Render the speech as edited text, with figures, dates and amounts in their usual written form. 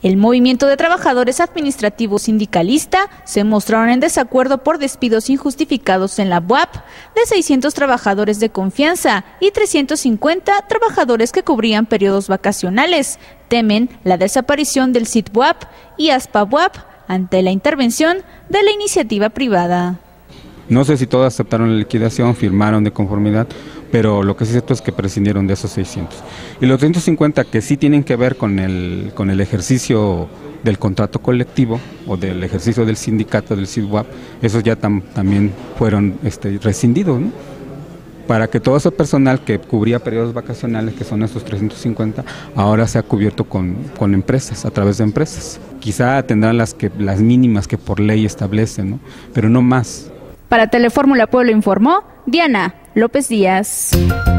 El movimiento de trabajadores administrativos sindicalista se mostraron en desacuerdo por despidos injustificados en la BUAP de 600 trabajadores de confianza y 350 trabajadores que cubrían periodos vacacionales. Temen la desaparición del SIT-BUAP y ASPA-BUAP ante la intervención de la iniciativa privada. No sé si todos aceptaron la liquidación, firmaron de conformidad, pero lo que sí es cierto es que prescindieron de esos 600. Y los 350 que sí tienen que ver con el ejercicio del contrato colectivo o del ejercicio del sindicato del SIT-BUAP, esos ya también fueron rescindidos, ¿no? Para que todo ese personal que cubría periodos vacacionales, que son estos 350, ahora sea cubierto con empresas, a través de empresas. Quizá tendrán las mínimas que por ley establecen, ¿no? Pero no más. Para Telefórmula Pueblo informó Diana López Díaz.